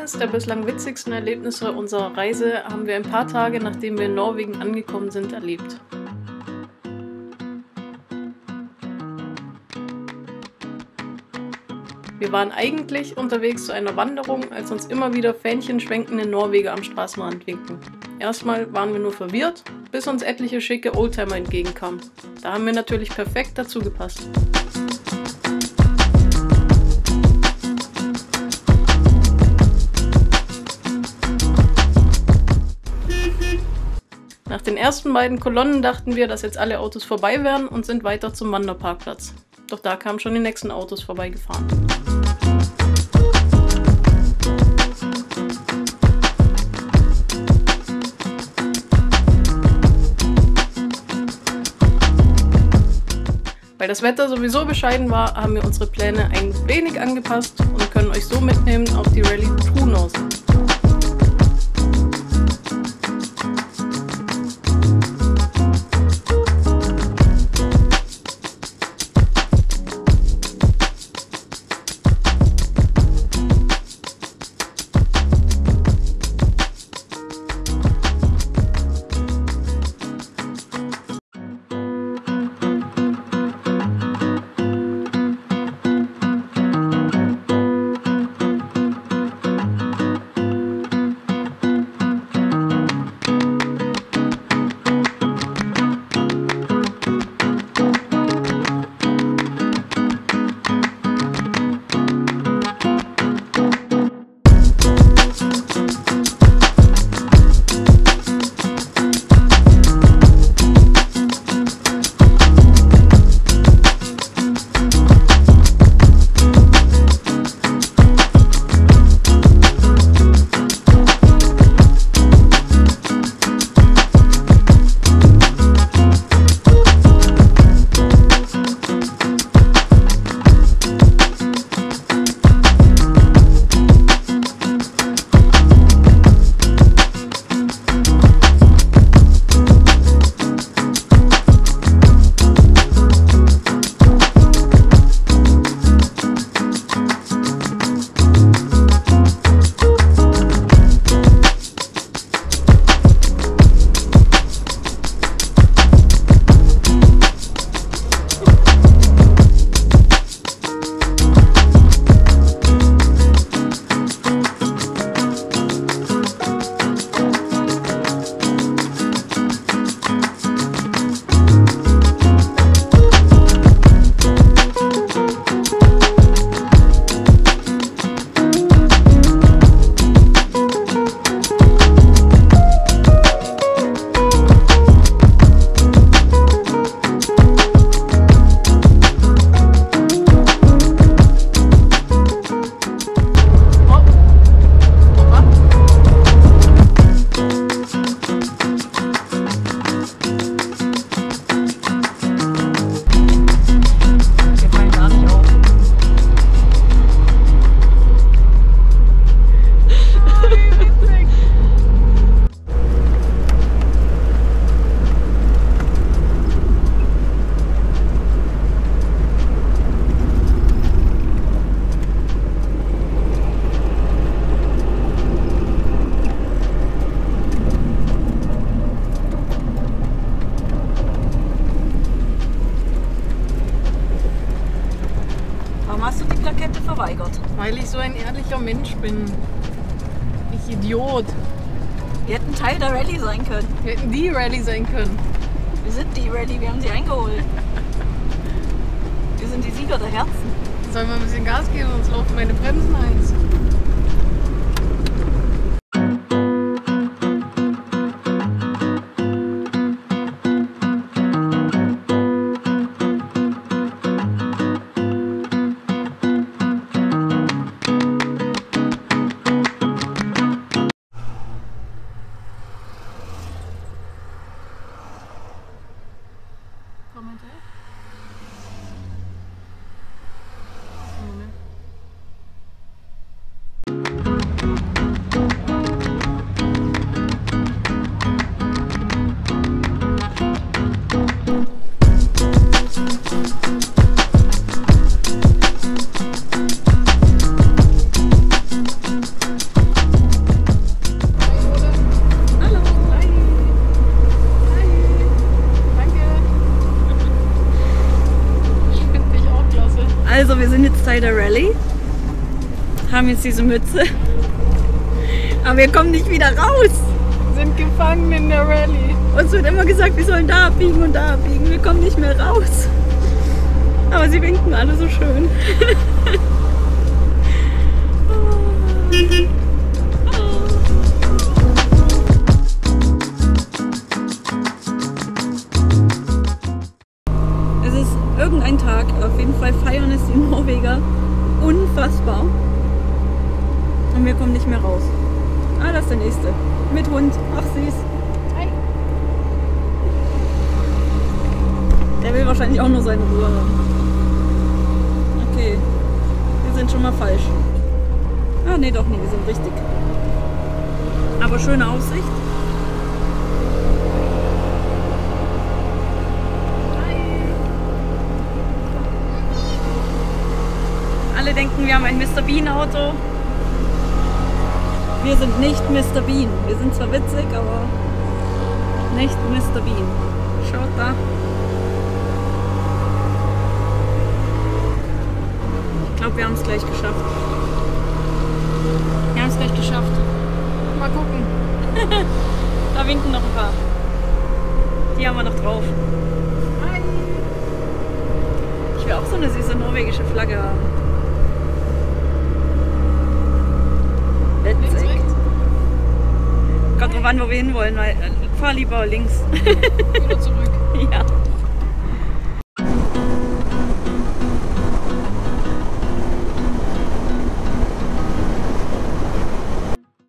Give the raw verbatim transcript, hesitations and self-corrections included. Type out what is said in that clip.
eines der bislang witzigsten Erlebnisse unserer Reise haben wir ein paar Tage, nachdem wir in Norwegen angekommen sind, erlebt. Wir waren eigentlich unterwegs zu einer Wanderung, als uns immer wieder fähnchenschwenkende Norweger am Straßenrand winkten. Erstmal waren wir nur verwirrt, bis uns etliche schicke Oldtimer entgegenkamen. Da haben wir natürlich perfekt dazu gepasst. Nach den ersten beiden Kolonnen dachten wir, dass jetzt alle Autos vorbei wären und sind weiter zum Wanderparkplatz. Doch da kamen schon die nächsten Autos vorbeigefahren. Weil das Wetter sowieso bescheiden war, haben wir unsere Pläne ein wenig angepasst und können euch so mitnehmen auf die Rallye Trunås. Weil ich so ein ehrlicher Mensch bin. Ich Idiot. Wir hätten Teil der Rallye sein können. Wir hätten die Rallye sein können. Wir sind die Rallye, wir haben sie eingeholt. Wir sind die Sieger der Herzen. Sollen wir ein bisschen Gas geben, sonst laufen meine Bremsen heiß. Polizei der Rallye. Haben jetzt diese Mütze. Aber wir kommen nicht wieder raus. Sind gefangen in der Rallye. Uns wird immer gesagt, wir sollen da abbiegen und da abbiegen. Wir kommen nicht mehr raus. Aber sie winken alle so schön. Es ist irgendein Tag. Auf jeden Fall feiern es die Norweger unfassbar. Und wir kommen nicht mehr raus. Ah, das ist der nächste. Mit Hund. Ach, süß. Hi. Der will wahrscheinlich auch nur seine Ruhe haben. Okay. Wir sind schon mal falsch. Ah, nee, doch nicht. Wir sind richtig. Aber schöne Aussicht. Alle denken, wir haben ein Mister Bean Auto. Wir sind nicht Mister Bean. Wir sind zwar witzig, aber nicht Mister Bean. Schaut da. Ich glaube, wir haben es gleich geschafft. Wir haben es gleich geschafft. Mal gucken. Da winken noch ein paar. Die haben wir noch drauf. Hi. Ich will auch so eine süße norwegische Flagge haben. Links, Witzig. rechts. Kommt drauf an, wo wir hinwollen, weil äh, fahr lieber links. Oder zurück.